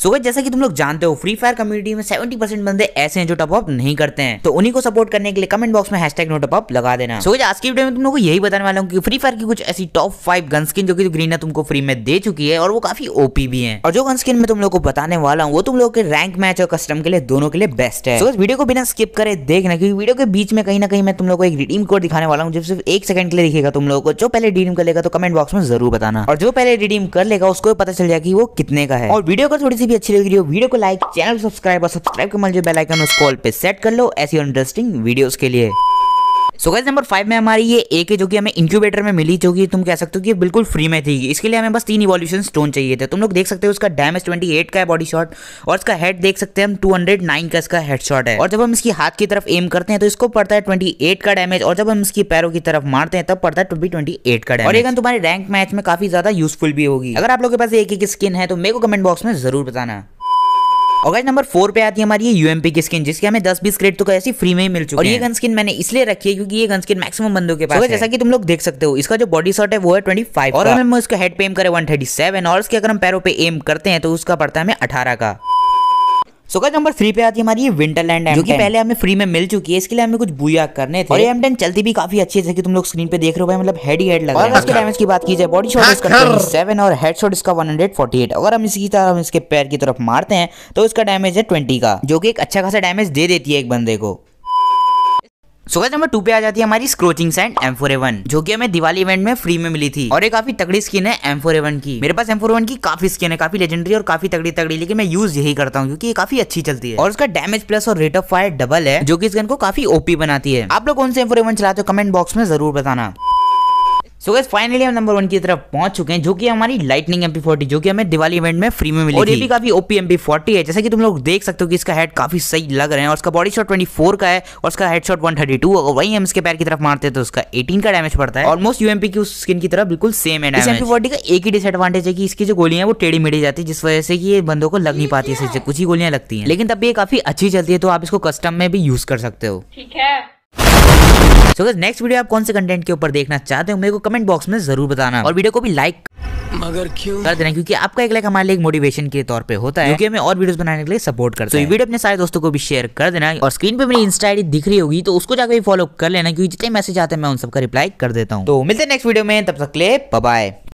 So guys जैसा कि तुम लोग जानते हो फ्री फायर कम्युनिटी में 70% बंदे ऐसे हैं जो टॉप अप नहीं करते हैं, तो उन्हीं को सपोर्ट करने के लिए कमेंट बॉक्स में #NoTopUp लगा देना। सो गाइस आज की वीडियो में तुम लोगों को यही बताने वाला हूं कि फ्री फायर की कुछ ऐसी टॉप 5 गन स्किन जो कि ग्रीना तुमको फ्री में दे चुकी है और वो काफी ओपी भी है, और जो गन स्किन मैं तुम लोगों को बताने वाला हूं वो तुम लोगों के रैंक मैच और कस्टम के लिए दोनों के लिए बेस्ट है। सो गाइस वीडियो को बिना स्किप करे देखना, क्योंकि वीडियो के बीच में कहीं ना कहीं मैं तुम लोगों को एक रिडीम कोड दिखाने वाला हूं जो सिर्फ 1 सेकंड के लिए दिखेगा तुम लोगों को। जो पहले रिडीम कर लेगा तो कमेंट बॉक्स में जरूर बताना, और जो पहले रिडीम कर लेगा उसको पता चल जाएगा कि वो कितने का है। और वीडियो को थोड़ी सी भी अच्छी लग रही हो वीडियो को लाइक, चैनल को सब्सक्राइब और सब्सक्राइब के मल जो बेल आइकन उस कॉल पे सेट कर लो ऐसी इंटरेस्टिंग वीडियोस के लिए। सो गाइस नंबर 5 में हमारी ये एक है जो कि हमें इंक्यूबेटर में मिली, जो कि तुम कह सकते हो कि बिल्कुल फ्री में थी। इसके लिए हमें बस 3 इवोल्यूशन स्टोन चाहिए थे। तुम लोग देख सकते हो उसका डैमेज 28 का है बॉडी शॉट, और इसका हेड देख सकते हैं हम 209 का इसका हेडशॉट है। और जब हम इसकी हाथ की तरफ एम करते हैं तो इसको पड़ता है 28 का डैमेज, और जब हम इसकी पैरों की तरफ मारते हैं तब पड़ता है 28 का डैमेज। और ये गन तुम्हारे रैंक मैच में काफी ज्यादा यूजफुल भी होगी। अगर आप लोगों के पास एक स्किन है तो मेरे को कमेंट बॉक्स में जरूर बताना। और गाइस नंबर 4 पे आती है हमारी ये यूएमपी की स्किन, जिसके हमें 10-20 क्रेडिट तो ऐसी फ्री में ही मिल चुकी है। और ये गन स्किन मैंने इसलिए रखी है क्योंकि ये गन स्किन मैक्सिमम बंदों के पास है। जैसा कि तुम लोग देख सकते हो इसका जो बॉडी शॉट है वो है 25 और हम इसका हेड पे एम करें 137, और इसके अगर हम पैरों पे एम करते हैं तो उसका पड़ता है हमें 18 का। सो गाइस नंबर 3 पे आती है हमारी ये विंटरलैंड M10, जो कि पहले हमें फ्री में मिल चुकी है। इसके लिए हमें कुछ बूया करने थे, और ये M10 चलती भी काफी अच्छी है, जैसे कि तुम लोग स्क्रीन पे देख रहे हो भाई, मतलब हेड ही हेड लग रहा है। इसके डैमेज की बात की जाए बॉडी शॉट इसका 27 और हेडशॉट इसका 148। अगर हम इसी तरह हम इसके पैर की तरफ मारते हैं तो इसका डैमेज है 20 का, जो कि एक अच्छा खासा डैमेज दे देती है एक बंदे को। सो गाइस नंबर 2 पे आ जाती है हमारी स्क्रोचिंग सैंड M4A1, जो कि हमें दिवाली इवेंट में फ्री में मिली थी, और ये काफी तगड़ी स्किन है M4A1 की। मेरे पास M4A1 की काफी स्किन है, काफी लेजेंडरी और काफी तगड़ी, लेकिन मैं यूज यही करता हूँ क्योंकि ये काफी अच्छी चलती है, और उसका डैमेज प्लस और रेट ऑफ फायर डबल है, जो कि इस गन को काफी ओपी बनाती है। आप लोग कौन से M4A1 चलाते हो कमेंट बॉक्स में जरूर बताना। सो गाइस फाइनली हम नंबर 1 की तरफ पहुंच चुके हैं, जो कि हमारी लाइटनिंग MP40, जो कि हमें दिवाली इवेंट में फ्री में मिली थी। और ये भी काफी ओपी MP40 है, जैसा कि तुम लोग देख सकते हो कि इसका हेड काफी सही लग रहे हैं, और इसका बॉडी शॉट 24 का है और इसका हेडशॉट 132। और वहीं हम इसके पैर की तरफ मारते हैं तो उसका 18 का डैमेज पड़ता है। ऑलमोस्ट यूएमपी की उस स्किन की तरह बिल्कुल सेम है। इस MP40 का एक ही डिसएडवांटेज है कि इसकी जो गोलियां वो टेढ़ी मेढ़ी जाती है, जिस वजह से ये बंदों को लग नहीं पाती है, कुछ ही गोलियां लगती हैं, लेकिन तब भी ये काफी अच्छी चलती है, तो आप इसको कस्टम में भी यूज कर सकते हो। ठीक है। सो गाइस नेक्स्ट वीडियो आप कौन से कंटेंट के ऊपर देखना चाहते हो मेरे को कमेंट बॉक्स में जरूर बताना, और वीडियो को भी लाइक मगर क्यों कर देना, क्योंकि आपका एक लाइक हमारे लिए एक मोटिवेशन के तौर पे होता है, क्योंकि हमें और वीडियोस बनाने के लिए सपोर्ट करता है। तो ये वीडियो अपने सारे दोस्तों को भी शेयर कर देना, और स्क्रीन पे मेरी इंस्टा आईडी दिख रही होगी तो उसको जाकर भी फॉलो कर लेना, क्योंकि जितने मैसेज आते हैं मैं उन सबका रिप्लाई कर देता हूँ। तो मिलते हैं नेक्स्ट वीडियो में, तब तक के लिए बाय बाय।